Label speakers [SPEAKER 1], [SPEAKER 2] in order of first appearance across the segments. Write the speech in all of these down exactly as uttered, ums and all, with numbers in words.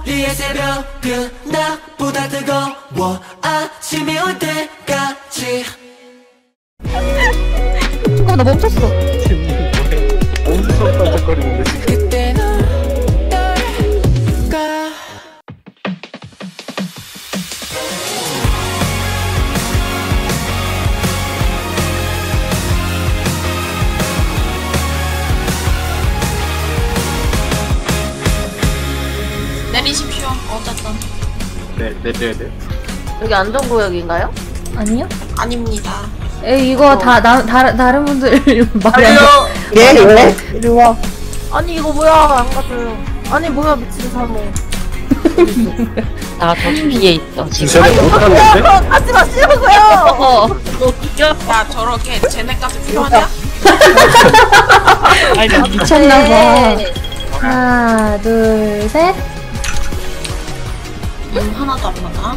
[SPEAKER 1] 우리의 새벽은 나보다 뜨거워 아침이 올 때까지.
[SPEAKER 2] 어, 나 멈췄어.
[SPEAKER 3] 엄청 반짝거리는데 지금.
[SPEAKER 1] 그때는 떨까.
[SPEAKER 4] 내리십시오. 어쨌든
[SPEAKER 3] 네, 내려야 돼.
[SPEAKER 5] 여기 안전구역인가요?
[SPEAKER 2] 아니요?
[SPEAKER 4] 아닙니다.
[SPEAKER 2] 에이, 이거
[SPEAKER 5] 어.
[SPEAKER 2] 다, 나, 다, 다른 분들 말이 안 돼.
[SPEAKER 5] 예, 왜?
[SPEAKER 2] 이리 와.
[SPEAKER 5] 아니 이거 뭐야 안 가져요. 아니 뭐야 미친 사모.
[SPEAKER 6] 나 저기 뒤에 있어 지금.
[SPEAKER 3] 전에 못 하는데?
[SPEAKER 5] 가지 마시라고요.
[SPEAKER 6] 어, 너 귀여.
[SPEAKER 4] 야 저렇게 쟤네까지 필요하냐?
[SPEAKER 6] 아니
[SPEAKER 2] 미쳤나봐.
[SPEAKER 5] 네.
[SPEAKER 2] 하나, 둘, 셋.
[SPEAKER 4] 음 하나도 안 맞아.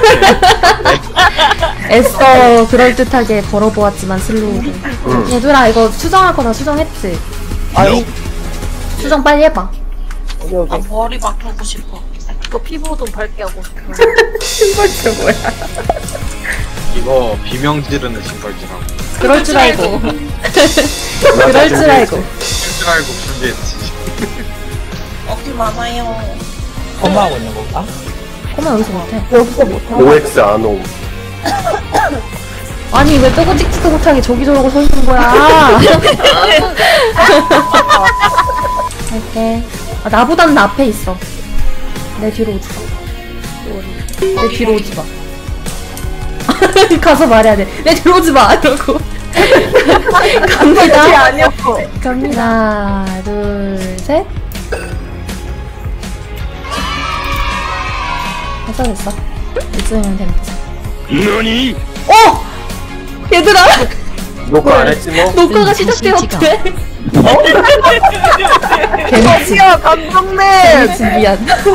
[SPEAKER 2] 애써 그럴듯하게 벌어보았지만 슬로우로.
[SPEAKER 3] 응.
[SPEAKER 2] 얘들아, 이거 수정할 거 다 수정했지?
[SPEAKER 5] 아니
[SPEAKER 2] 수정 빨리 해봐.
[SPEAKER 4] 나 머리 바꾸고 싶어.
[SPEAKER 5] 이거 피부 좀 밝게 하고 싶어.
[SPEAKER 2] 신발표 뭐야?
[SPEAKER 3] 이거 비명 지르는 신발지라고.
[SPEAKER 2] 그럴 줄 알고. 그럴 줄 알고.
[SPEAKER 3] 그럴 줄 알고 준비했지.
[SPEAKER 4] 어깨 많아요.
[SPEAKER 7] 컴하고 있는 건가?
[SPEAKER 2] 꼬마 여기서 못해.
[SPEAKER 5] 여기서 못해.
[SPEAKER 3] 오엑스 안옴.
[SPEAKER 2] 아니, 왜 뜨고 찍지도 못하게 저기 저러고 서 있는 거야? 할게. 아, 나보단 나 앞에 있어. 내 뒤로 오지 마. 내 뒤로 오지 마. 가서 말해야 돼. 내 뒤로 오지 마! 이러고. 갑니다.
[SPEAKER 5] 아니었어.
[SPEAKER 2] 갑니다. 하나, 둘, 셋. 됐어, 됐어. 이쯤이면 됩니다.
[SPEAKER 3] 너니?
[SPEAKER 2] 어! 얘들아!
[SPEAKER 3] 녹화 안 했지 뭐?
[SPEAKER 2] 녹화가 시작되었대. 개미치.
[SPEAKER 5] 야 감동네.
[SPEAKER 2] 개미치 미안.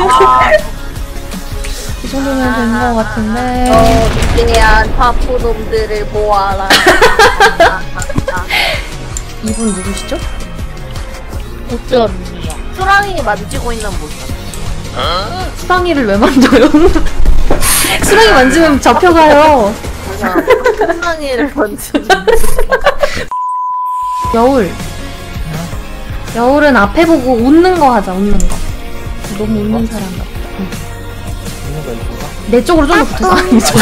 [SPEAKER 2] 이 정도면 된 거 같은데.
[SPEAKER 5] 어 미개한 파푸놈들을 보아라.
[SPEAKER 2] 이분 누구시죠?
[SPEAKER 5] 어쩌냐. 수랑이 만지고 있는 모습.
[SPEAKER 2] 수랑이를 왜 만져요? 수랑이 만지면 잡혀가요.
[SPEAKER 5] 수랑이를 만지는.
[SPEAKER 2] 여울. 여울은 앞에 보고 웃는 거 하자, 웃는 거. 너무 웃는 사람 같다. 응. 내 쪽으로 좀 더 붙어서 아니, 저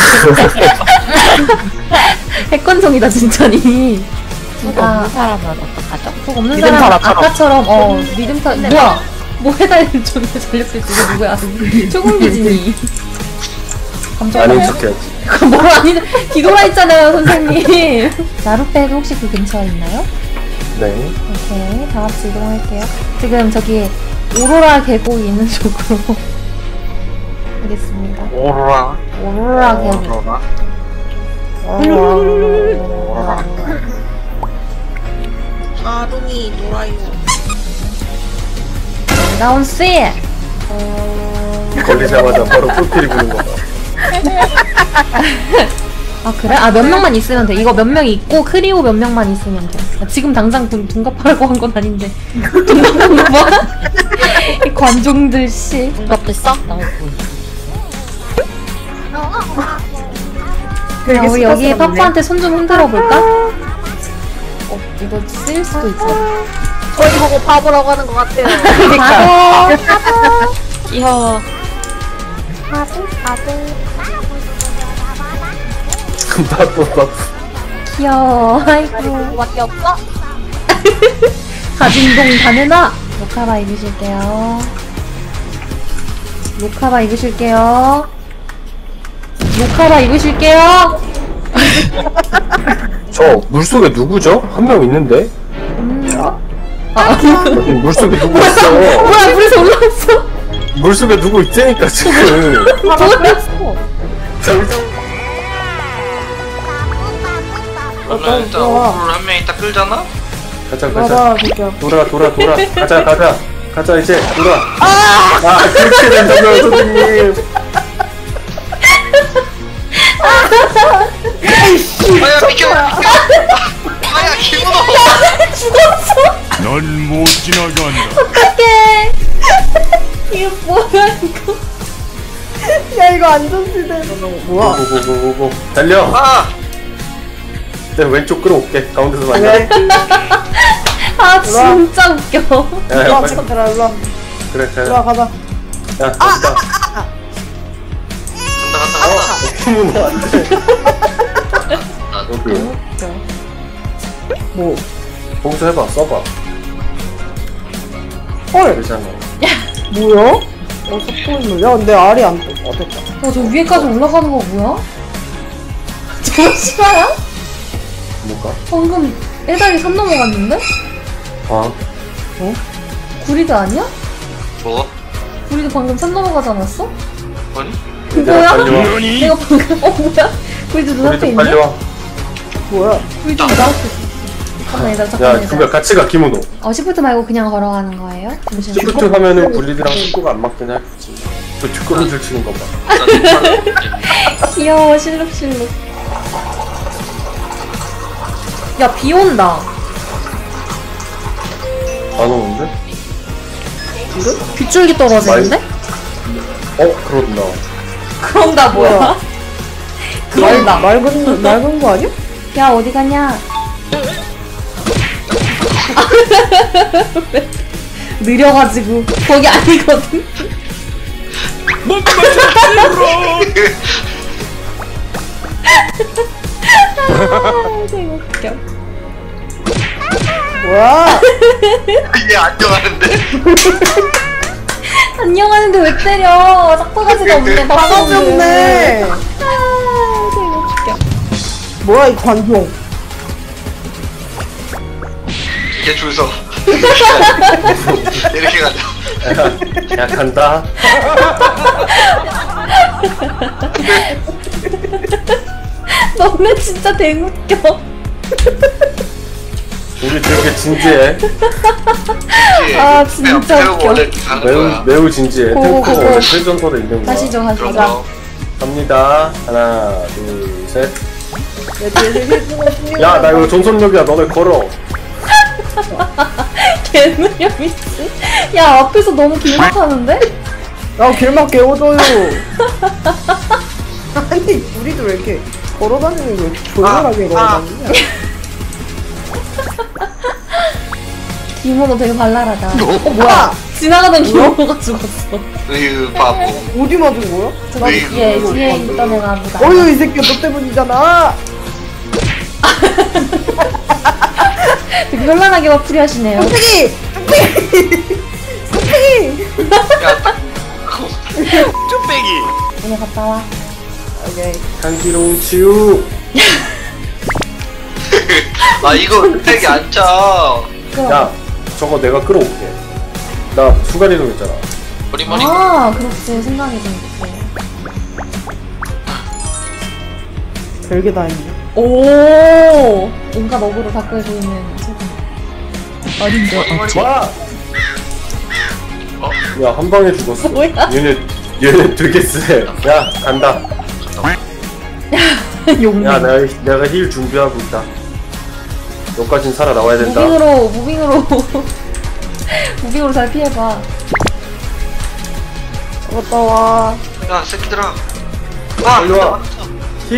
[SPEAKER 2] 핵관성이다, 진짜니.
[SPEAKER 6] 속 없는 사람은 어떡하죠?
[SPEAKER 2] 속 없는
[SPEAKER 3] 믿음
[SPEAKER 2] 사람
[SPEAKER 3] 타라처럼.
[SPEAKER 2] 아까처럼, 어, 믿음 타, 뭐야? 뭐 해달라는 존나 전력질 지금 누구야? 초공기진이. 감정
[SPEAKER 3] 아닌
[SPEAKER 2] 나요?
[SPEAKER 3] 척해야지.
[SPEAKER 2] 그거 뭘 아니, 뒤돌아 있잖아요, 선생님. 나룻배도 혹시 그 근처에 있나요?
[SPEAKER 3] 네.
[SPEAKER 2] 오케이, 다 같이 이동할게요. 지금 저기 오로라 계곡이 있는 쪽으로 가겠습니다.
[SPEAKER 3] 오로라.
[SPEAKER 2] 오로라 계곡.
[SPEAKER 3] 오로라. 오로라.
[SPEAKER 4] 아롱이 놀아요.
[SPEAKER 2] 나온 씨.
[SPEAKER 3] 걸리자마자 바로 뿔필이 부는 거 봐.
[SPEAKER 2] 아 그래? 아 몇 명만 있으면 돼. 이거 몇 명 있고 크리오 몇 명만 있으면 돼. 아, 지금 당장 둔, 둔갑하라고 한 건 아닌데. 둔갑한 거 봐. 이 관종들 씨.
[SPEAKER 6] 뭔가 됐어? 나
[SPEAKER 2] 야, 우리 여기 파파한테 손 좀 흔들어 볼까? 어, 이거 쓰일 수도 있어.
[SPEAKER 5] 저희 보고 바보라고 하는 것 같아요.
[SPEAKER 2] 바보,
[SPEAKER 6] 귀여워.
[SPEAKER 2] 바보, 바보.
[SPEAKER 3] 나도 나도.
[SPEAKER 2] 귀여워. 아이고.
[SPEAKER 5] 그거밖에 없어?
[SPEAKER 2] 가진동 다내놔. 로카바 입으실게요. 로카바 입으실게요. 로카바 입으실게요.
[SPEAKER 3] 저 물속에 누구죠? 한 명 있는데?
[SPEAKER 2] 아,
[SPEAKER 3] 물속에 누구 있어?
[SPEAKER 2] 뭐야, 물에서 올라왔어.
[SPEAKER 3] 물속에 누구 있다니까 지금.
[SPEAKER 2] 뭐야?
[SPEAKER 8] 그러면 일단 오프를 한 명 이따 끌잖아?
[SPEAKER 3] 가자 가자. 돌아 돌아 돌아. 가자 가자. 가자 이제 돌아. 아, 아 그렇게 된다고요 선생님.
[SPEAKER 8] 아야 비켜! 아야 기분어!
[SPEAKER 2] 죽었어.
[SPEAKER 9] 넌 못 지나간다.
[SPEAKER 2] 어떡해. 이거 뭐야, 이거.
[SPEAKER 5] 야 이거 안전지대. 뭐야?
[SPEAKER 3] 고고고고고 달려.
[SPEAKER 8] 아!
[SPEAKER 3] 내가 왼쪽 끌어올게. 가운데서 만나.
[SPEAKER 5] 그래.
[SPEAKER 2] 아 진짜 웃겨.
[SPEAKER 3] 야, 야,
[SPEAKER 5] 일로와
[SPEAKER 3] 빨리.
[SPEAKER 5] 친구들아 일로와.
[SPEAKER 3] 그래, 그래.
[SPEAKER 5] 일로와 가자.
[SPEAKER 3] 야, 간다.
[SPEAKER 8] 간다 간다 간다.
[SPEAKER 3] 어머나, 안 돼. 여기.
[SPEAKER 5] 뭐?
[SPEAKER 3] 거기서 해봐, 써봐.
[SPEAKER 5] 헐.
[SPEAKER 3] 되잖아.
[SPEAKER 5] 뭐야? 어 속보인물. 야 근데 알이 안 떠. 어 됐다.
[SPEAKER 2] 어저 위에까지 올라가는 거 뭐야? 저 실화야?
[SPEAKER 3] 뭐가?
[SPEAKER 2] 방금 애달이 산 넘어갔는데?
[SPEAKER 3] 아,
[SPEAKER 2] 구리드 아니야?
[SPEAKER 8] 뭐?
[SPEAKER 2] 구리드 방금 산 넘어가지 않았어?
[SPEAKER 8] 아니?
[SPEAKER 3] 얘들아,
[SPEAKER 2] 뭐야?
[SPEAKER 3] 빨리 와.
[SPEAKER 2] 내가 방금 어 뭐야? 구리드 눈앞에
[SPEAKER 3] 우리도
[SPEAKER 2] 있네?
[SPEAKER 3] 빨리 와.
[SPEAKER 5] 뭐야?
[SPEAKER 2] 구리드 눈앞에 있어. 잠깐만 얘들아
[SPEAKER 3] 야,
[SPEAKER 2] 잠깐만
[SPEAKER 3] 두명
[SPEAKER 2] 얘들아.
[SPEAKER 3] 같이 가, 키모노.
[SPEAKER 2] 어 시프트 말고 그냥 걸어가는 거예요? 잠시만요.
[SPEAKER 3] 시프트 하면은 분리드랑 속도가 안 맞긴 하겠지. 저 뒷걸음질 치는 거 봐.
[SPEAKER 2] 귀여워 실룩실룩. 야 비 온다.
[SPEAKER 3] 안 오는데?
[SPEAKER 2] 빗줄기 떨어지는데?
[SPEAKER 3] 어, 그렇나.
[SPEAKER 2] 그런다 뭐야? 그런다.
[SPEAKER 5] 맑은 맑은 거 아니야?
[SPEAKER 2] 야 어디 가냐? 느려가지고 거기 아니거든. 아, 되게 웃겨.
[SPEAKER 5] 뭐야?
[SPEAKER 8] 이게 안정하는데?
[SPEAKER 2] 안녕하는데 왜 때려? 싹바가지가 없네.
[SPEAKER 5] 바가지 없네.
[SPEAKER 2] 아, 되게 웃겨.
[SPEAKER 5] 뭐야 이 관종?
[SPEAKER 8] 이게 줄 서. 이렇게 가자.
[SPEAKER 3] 야, 야, 간다.
[SPEAKER 2] 너네 진짜 되게 웃겨.
[SPEAKER 3] 우리 되게 진지해.
[SPEAKER 2] 아, 진짜
[SPEAKER 8] 배우고
[SPEAKER 2] 웃겨.
[SPEAKER 8] 원래 이렇게 가는
[SPEAKER 3] 매우,
[SPEAKER 8] 거야.
[SPEAKER 3] 매우 진지해.
[SPEAKER 2] 고,
[SPEAKER 3] 템포가
[SPEAKER 2] 고, 고.
[SPEAKER 3] 원래 실전설에 있는 거야.
[SPEAKER 2] 다시죠
[SPEAKER 8] 그럼
[SPEAKER 2] 가자.
[SPEAKER 8] 뭐.
[SPEAKER 3] 갑니다. 하나, 둘, 셋.
[SPEAKER 5] 내 뒤에서 힐링을 신경.
[SPEAKER 3] 야, 나 이거 전속력이야. 너네 걸어.
[SPEAKER 2] 개느려 미친. 야 앞에서 너무 길막하는데?
[SPEAKER 5] 야 길막 깨워줘요. 아니 우리도 왜 이렇게 걸어다니는 거 이렇게 조용하게 걸어다니냐?
[SPEAKER 2] 기모노 되게 발랄하다. 어
[SPEAKER 5] 아!
[SPEAKER 2] 뭐야? 지나가던 기모노가 죽었어.
[SPEAKER 8] 으유 바보.
[SPEAKER 5] 어디 맞은 거야?
[SPEAKER 2] 저거
[SPEAKER 8] 왜
[SPEAKER 2] 뒤에
[SPEAKER 8] 이거
[SPEAKER 2] 뒤에 있던 애가 보다.
[SPEAKER 5] 어휴 이 새끼 너 때문이잖아.
[SPEAKER 2] 되게 현란하게 화풀이 하시네요.
[SPEAKER 5] 뚝배기! 뚝배기! 뚝배기!
[SPEAKER 8] 야, 쭈빼기.
[SPEAKER 2] 오늘 갔다 와.
[SPEAKER 5] 오케이.
[SPEAKER 3] 향기로운 치유.
[SPEAKER 8] 아 이거 쭈빼기 안 차.
[SPEAKER 2] 그럼.
[SPEAKER 3] 야, 저거 내가 끌어올게. 나 순간이동 했잖아.
[SPEAKER 8] 머리 머리.
[SPEAKER 2] 아 그렇지 생각이 좀 있지.
[SPEAKER 5] 별게 다 있네.
[SPEAKER 2] 오 온갖 어그로 다 끌고 있는 최근. 어린데
[SPEAKER 8] 머리 머리.
[SPEAKER 3] 와!
[SPEAKER 8] 어?
[SPEAKER 3] 야, 한 방에 죽었어.
[SPEAKER 2] 뭐야?
[SPEAKER 3] 얘네, 얘네 되게 세. 야, 간다.
[SPEAKER 2] 용맹.
[SPEAKER 3] 야, 내가, 내가 힐 준비하고 있다. 너까진 살아나와야 된다.
[SPEAKER 2] 무빙으로 무빙으로 무빙으로 잘 피해봐.
[SPEAKER 5] 갔다 와.
[SPEAKER 8] 야 새끼들아. 아
[SPEAKER 3] 빨리 와. 힐!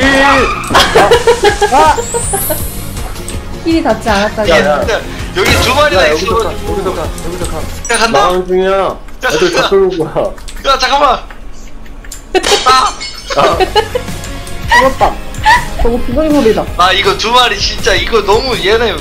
[SPEAKER 2] 힐이 닿지 않았다고.
[SPEAKER 3] 야, 야.
[SPEAKER 8] 야, 여기 두 마리나
[SPEAKER 3] 야, 여기서 가,
[SPEAKER 8] 있어.
[SPEAKER 3] 여기서 가, 여기서 가.
[SPEAKER 8] 야 간다.
[SPEAKER 3] 나가는 중이야. 애들 다 끌고 가.
[SPEAKER 8] 야 잠깐만. 아,
[SPEAKER 3] 아,
[SPEAKER 5] 죽었다. 저거 비거리 소리다.
[SPEAKER 8] 아 이거 두 마리 진짜 이거 너무 얘네.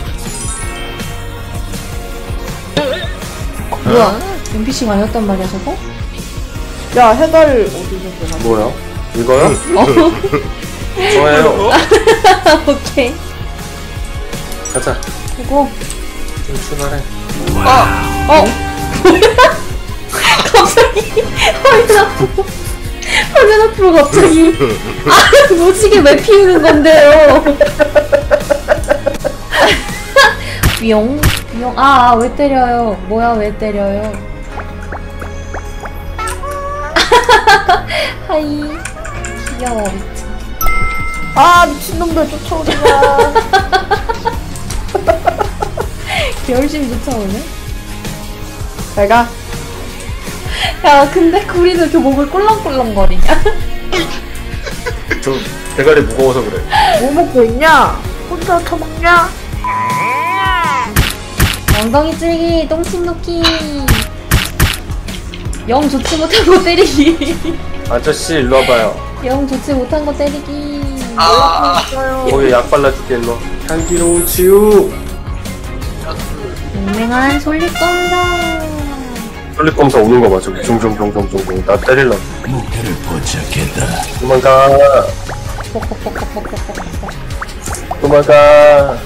[SPEAKER 2] 뭐야? 엔피씨가 아니었단 말이야 저거?
[SPEAKER 5] 야 해달 어디서 나
[SPEAKER 3] 뭐야? 이거요?
[SPEAKER 2] 어?
[SPEAKER 3] 저예요.
[SPEAKER 2] 오케이.
[SPEAKER 3] 가자.
[SPEAKER 2] 그리고
[SPEAKER 3] 좀 출발해.
[SPEAKER 8] 아,
[SPEAKER 2] 어? 갑자기 화면 앞으로 화면 앞으로 갑자기 아 무지개 왜 피우는 건데요? 뿅 뿅. 아 왜 때려요? 뭐야 왜 때려요? 하이 귀여워 미친.
[SPEAKER 5] 아 미친놈들 쫓아오지마.
[SPEAKER 2] 열심히 쫓아오네.
[SPEAKER 5] 잘가.
[SPEAKER 2] 야 근데 구리도 이렇게 몸을 꿀렁꿀렁거리냐?
[SPEAKER 3] 저 대가리 무거워서 그래.
[SPEAKER 5] 뭐 먹고 있냐? 혼자 처먹냐?
[SPEAKER 2] 엉덩이 찌르기, 똥침 놓기. 영 좋지 못한 거 때리기.
[SPEAKER 3] 아저씨 일로 와봐요.
[SPEAKER 2] 영 좋지 못한 거 때리기.
[SPEAKER 8] 아,
[SPEAKER 3] 거기 약 발라줄게 일로. 향기로운 치유.
[SPEAKER 2] 유명한 솔잎검사.
[SPEAKER 3] 솔잎검사 오는 거 봐. 저기 종종종종종종 나 때릴라.
[SPEAKER 1] 목표를 포착했다.
[SPEAKER 3] 도망가. 도망가.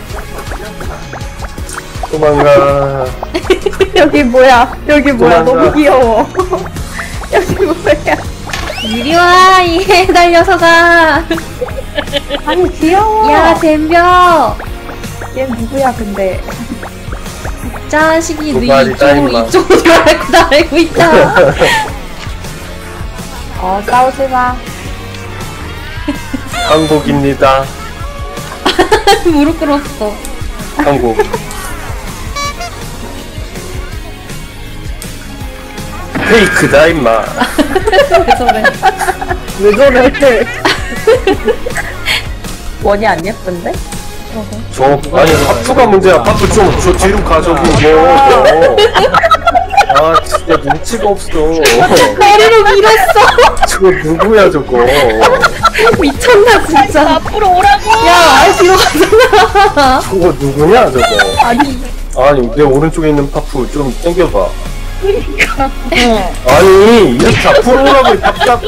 [SPEAKER 3] 도망가.
[SPEAKER 5] 여기 뭐야? 여기 뭐야?
[SPEAKER 3] 도망가.
[SPEAKER 5] 너무 귀여워. 여기 뭐야?
[SPEAKER 2] 이리 와, 이해 달려서 가.
[SPEAKER 5] 아니 귀여워.
[SPEAKER 2] 야, 댐벼.
[SPEAKER 5] 얘 누구야 근데?
[SPEAKER 2] 자식이 너
[SPEAKER 3] 도발이다,
[SPEAKER 2] 이쪽으로
[SPEAKER 3] 임마.
[SPEAKER 2] 이쪽으로 알고 나 알고 있다.
[SPEAKER 5] 어 싸우지 마.
[SPEAKER 3] 한국입니다.
[SPEAKER 2] 무릎 꿇었어.
[SPEAKER 3] 한국. 페이크다 임마.
[SPEAKER 2] 왜 저래?
[SPEAKER 5] 왜 저래? 원이 안 예쁜데?
[SPEAKER 3] 저 아니 파프가 문제야. 파프 좀 저 뒤로 가 저기 뭐. 아 진짜 눈치가 없어.
[SPEAKER 2] 머리를 밀었어.
[SPEAKER 3] 저거 누구야 저거.
[SPEAKER 2] 미쳤나 진짜.
[SPEAKER 6] 앞으로 오라고.
[SPEAKER 2] 야, 뒤로 가잖아.
[SPEAKER 3] 저거 누구냐 저거. 아니 아니 내 오른쪽에 있는 파프 좀 당겨봐. 아니 이렇게 앞으로 오라고 답답.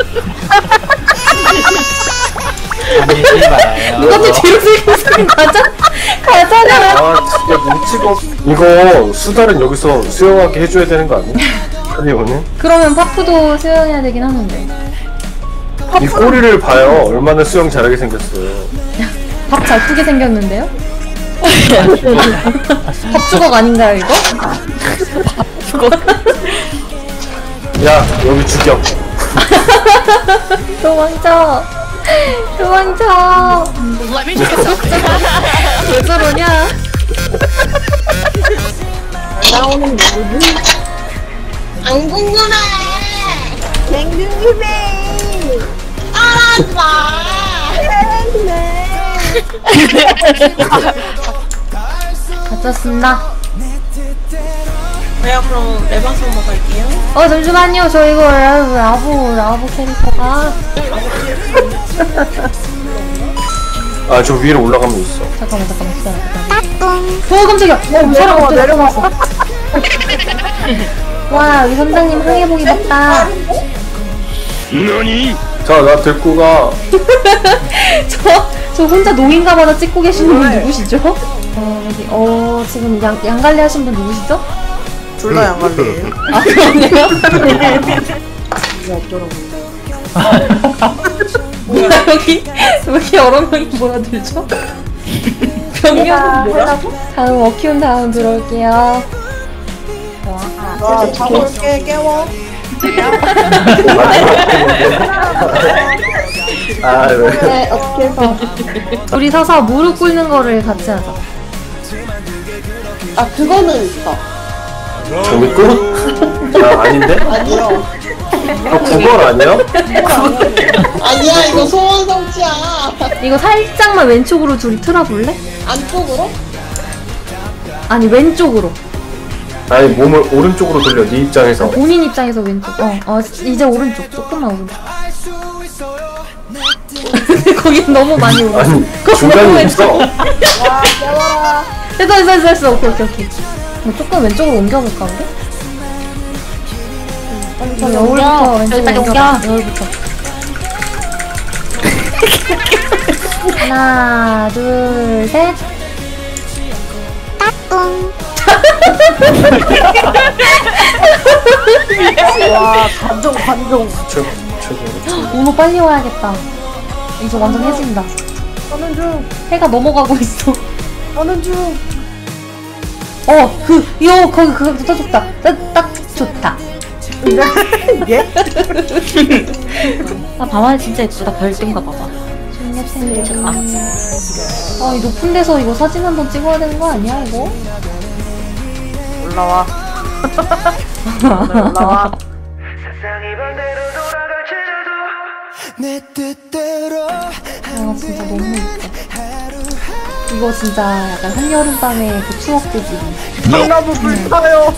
[SPEAKER 7] 밀지 말아요.
[SPEAKER 2] 누가 또 뒤로 들고 가자. 가잖아.
[SPEAKER 3] 아 진짜 눈치가 없. 이거 수달은 여기서 수영하게 해줘야 되는 거 아니야? 클리오는?
[SPEAKER 2] 그러면 파프도 수영해야 되긴 하는데.
[SPEAKER 3] 이 꼬리를 봐요. 얼마나 수영 잘하게 생겼어요.
[SPEAKER 2] 밥 잘 크게 생겼는데요? 밥 주걱 아닌가요 이거?
[SPEAKER 3] 야 여기 죽여.
[SPEAKER 2] 도망쳐. 도망쳐. 왜 저러냐?
[SPEAKER 5] 나오는 누구지?
[SPEAKER 4] 안 궁금해.
[SPEAKER 5] 맹둥이배.
[SPEAKER 4] 알았어.
[SPEAKER 2] 갇혔습니다.
[SPEAKER 4] 그래요, 그럼 레바스 먹을게요.
[SPEAKER 2] 어 잠시만요. 저 이거 라브 라브 라브 캐릭터가
[SPEAKER 3] 아 저 위로 올라가면 있어.
[SPEAKER 2] 잠깐만 잠깐만 기다려. 어 깜짝이야. 어 사람 갑자기
[SPEAKER 5] 내려왔어.
[SPEAKER 2] 와 여기 선장님 항해복이 봤다.
[SPEAKER 3] 자 나 데리고 가.
[SPEAKER 2] 저, 저 혼자 노인가마다 찍고 계시는 분 누구시죠? 어, 여기, 어, 지금 양, 양갈래 하신 분 누구시죠?
[SPEAKER 4] 둘다 양갈래예요.
[SPEAKER 2] 아, 그러네요? 뭐야, 여기, 왜 이렇게 여러 명이 모여들죠? 병력,
[SPEAKER 5] 하려고?
[SPEAKER 2] 다음 워키운 다음 들어올게요.
[SPEAKER 5] 와,
[SPEAKER 4] 자볼게 깨워.
[SPEAKER 3] 아 네.
[SPEAKER 5] 네, 어떻게 해서?
[SPEAKER 2] 둘이 서서 무릎 꿇는 거를 같이 하자.
[SPEAKER 4] 아 그거는 있어.
[SPEAKER 3] 재밌고? 야 아닌데?
[SPEAKER 4] 아니요.
[SPEAKER 3] 아 구걸 아니야?
[SPEAKER 4] 아니야 이거 소원 성취야.
[SPEAKER 2] 이거 살짝만 왼쪽으로 둘이 틀어볼래?
[SPEAKER 4] 안쪽으로?
[SPEAKER 2] 아니, 왼쪽으로.
[SPEAKER 3] 아니 몸을 오른쪽으로 돌려. 네 입장에서.
[SPEAKER 2] 본인 입장에서 왼쪽. 어, 어, 이제 오른쪽. 조금만 오른쪽. 거기 너무 많이 오른쪽.
[SPEAKER 3] 아니
[SPEAKER 2] 그거 너무
[SPEAKER 3] 중간에
[SPEAKER 2] 왼쪽.
[SPEAKER 3] 있어.
[SPEAKER 5] 와, 깨워라.
[SPEAKER 2] 됐어, 됐어, 됐어, 됐어. 오케이, 오케이, 오케이. 뭐 조금 왼쪽으로 옮겨볼까, 우리? 음, 여울부터 왼쪽으로
[SPEAKER 6] 여기까지
[SPEAKER 2] 옮겨봐.
[SPEAKER 6] 옮겨.
[SPEAKER 2] 여울부터. 하나, 둘, 셋.
[SPEAKER 5] 와, 관종, 관종.
[SPEAKER 3] 최고 최고.
[SPEAKER 2] 오늘 빨리 와야겠다. 이제 완전 해진다.
[SPEAKER 5] 저는 중,
[SPEAKER 2] 해가 넘어가고 있어.
[SPEAKER 5] 저는 중.
[SPEAKER 2] 어, 그, 요, 거기, 그거 딱 좋다. 딱, 딱 좋다.
[SPEAKER 5] 이게?
[SPEAKER 6] 아 밤하늘 진짜 예쁘다. 별뜬가 봐봐.
[SPEAKER 2] 중립생들. 아, 이 높은 데서 이거 사진 한 번 찍어야 되는 거 아니야, 이거?
[SPEAKER 5] 올라와. 올라와.
[SPEAKER 2] 아 진짜 너무 예뻐. 이거 진짜 약간 한여름밤의 그 추억들이.
[SPEAKER 5] 장나무 불타요.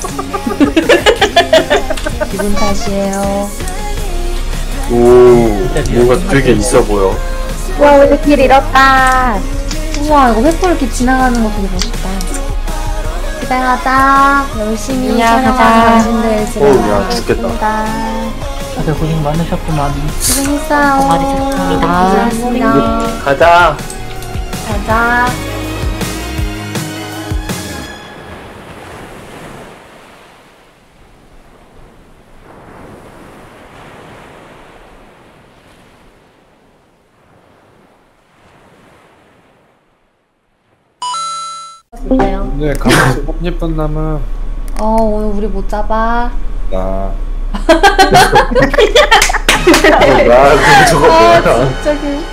[SPEAKER 2] 기분 탓이에요.
[SPEAKER 3] 오, 뭔가 되게 있어 보여.
[SPEAKER 5] 와 우리 길 잃었다.
[SPEAKER 2] 우와 이거 횃불 이렇게 지나가는 거 되게 멋있다. 집에 가자. 열심히
[SPEAKER 5] 야,
[SPEAKER 2] 촬영하는
[SPEAKER 5] 가자.
[SPEAKER 2] 당신들 집에
[SPEAKER 3] 어우, 야, 죽겠다.
[SPEAKER 7] 다들 고생 많으셨구만.
[SPEAKER 2] 고생했어요.
[SPEAKER 6] 많으셨습니다.
[SPEAKER 2] 고생했습니다.
[SPEAKER 3] 가자.
[SPEAKER 2] 가자.
[SPEAKER 3] 네, 가면서 예쁜 남은
[SPEAKER 2] 어 오늘 우리 못 잡아.
[SPEAKER 3] 나. 나, 저거
[SPEAKER 2] 아
[SPEAKER 3] 뭐야?
[SPEAKER 2] 진짜 개.